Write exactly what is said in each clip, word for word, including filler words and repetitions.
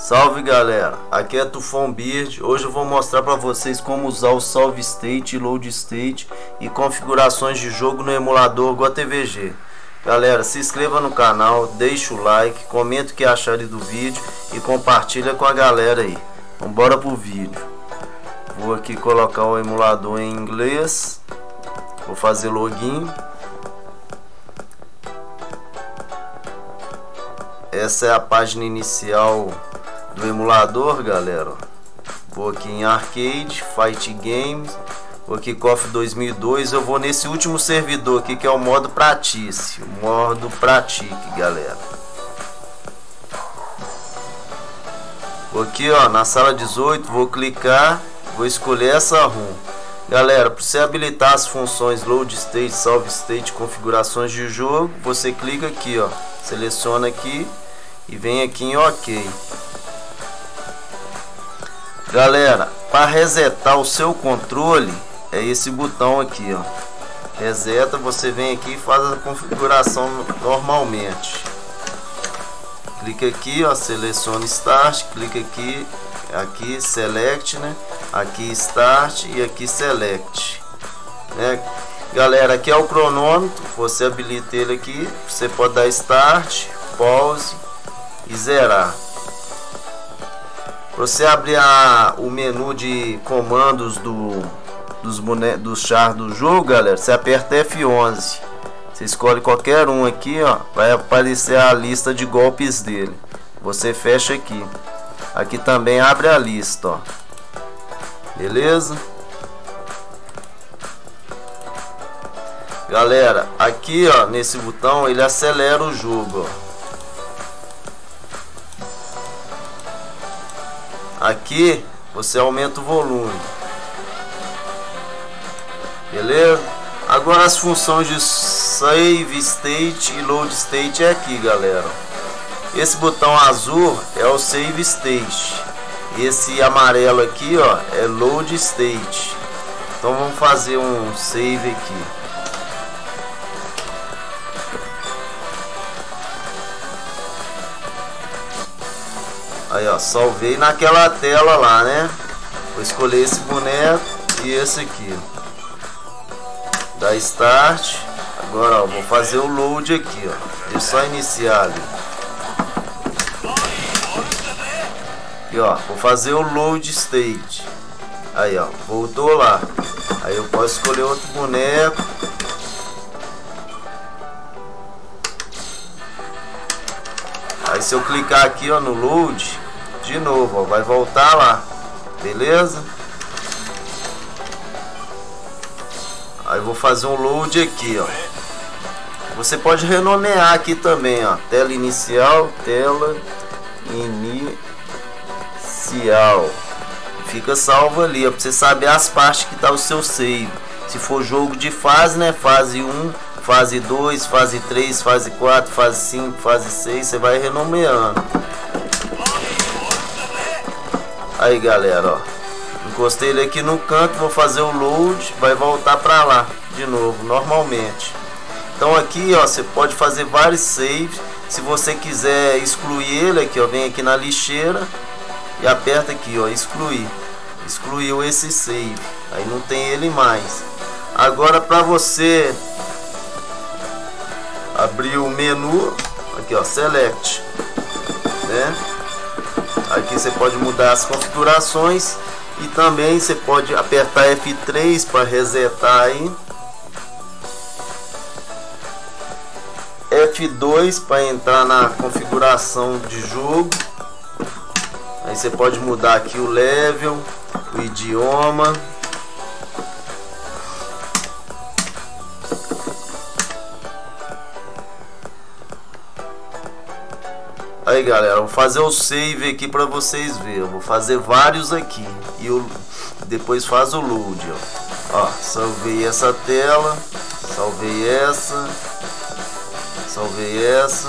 Salve galera, aqui é Tufão Beard. Hoje eu vou mostrar para vocês como usar o Save State, Load State e configurações de jogo no emulador Go T V G. Galera, se inscreva no canal, deixa o like, comenta o que acharam do vídeo e compartilha com a galera aí. Então bora pro vídeo. Vou aqui colocar o emulador em inglês. Vou fazer login. Essa é a página inicial do emulador, galera. Vou aqui em Arcade, Fight Games, vou aqui K O F dois mil e dois. Eu vou nesse último servidor aqui, que é o modo Pratice, o modo Pratique, galera. Vou aqui, ó, na sala dezoito, vou clicar, vou escolher essa ROM. Galera, para você habilitar as funções Load State, Save State, configurações de jogo, você clica aqui, ó, seleciona aqui e vem aqui em OK. Galera, para resetar o seu controle é esse botão aqui, ó. Reseta, você vem aqui e faz a configuração normalmente. Clica aqui, ó, seleciona Start, clica aqui, aqui Select, né? Aqui Start e aqui Select, né? Galera, aqui é o cronômetro, você habilita ele aqui, você pode dar Start, Pause e zerar. Para você abrir a, o menu de comandos do, dos, bone, dos chars do jogo, galera, você aperta F onze. Você escolhe qualquer um aqui, ó, vai aparecer a lista de golpes dele. Você fecha aqui. Aqui também abre a lista, ó. Beleza? Galera, aqui, ó, nesse botão ele acelera o jogo, ó. Aqui você aumenta o volume. Beleza? Agora as funções de Save State e Load State é aqui, galera. Esse botão azul é o Save State. Esse amarelo aqui, ó, é Load State. Então vamos fazer um save aqui. Aí, ó, salvei naquela tela lá, né? Vou escolher esse boneco e esse aqui. Dá Start. Agora, ó, vou fazer o load aqui, ó. Deixa eu só iniciar ali. E, ó, vou fazer o Load State. Aí, ó, voltou lá. Aí eu posso escolher outro boneco. Aí se eu clicar aqui, ó, no Load, de novo, ó, vai voltar lá. Beleza? Aí eu vou fazer um load aqui, ó. Você pode renomear aqui também, ó. Tela inicial, tela inicial. Fica salvo ali, ó, pra você saber as partes que tá o seu save. Se for jogo de fase, né? Fase um, fase dois, fase três, fase quatro, fase cinco, fase seis, você vai renomeando. Aí, galera, ó, encostei ele aqui no canto, vou fazer o load, vai voltar pra lá de novo, normalmente. Então aqui, ó, você pode fazer vários saves. Se você quiser excluir ele aqui, ó, vem aqui na lixeira e aperta aqui, ó, excluir. Excluiu esse save, aí não tem ele mais. Agora, para você abrir o menu, aqui, ó, Select, né? Aqui você pode mudar as configurações e também você pode apertar F três para resetar aí. F dois para entrar na configuração de jogo. Aí você pode mudar aqui o level, o idioma. Aí, galera, vou fazer o save aqui para vocês verem. Eu vou fazer vários aqui e eu depois faz o load, ó. Ó, salvei essa tela, salvei essa, salvei essa.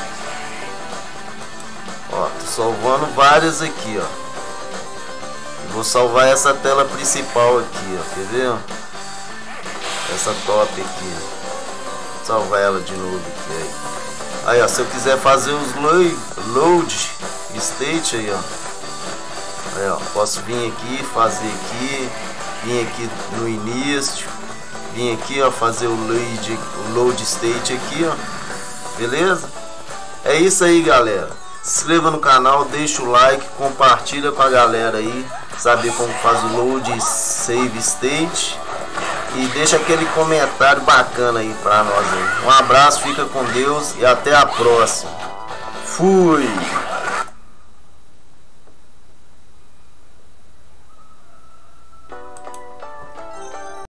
Ó, tô salvando várias aqui, ó. vou salvar essa tela principal aqui, ó. Quer ver? Essa top aqui, ó. Salvar ela de novo aqui. Aí, aí ó, se eu quiser fazer os load, load state aí, ó. Aí, ó, posso vir aqui, fazer aqui, vir aqui no início, vir aqui, ó, fazer o load, o load state aqui, ó. Beleza? É isso aí, galera. Se inscreva no canal, deixa o like, compartilha com a galera aí, saber como faz o load save state, e deixa aquele comentário bacana aí pra nós aí. Um abraço, fica com Deus e até a próxima. Fui!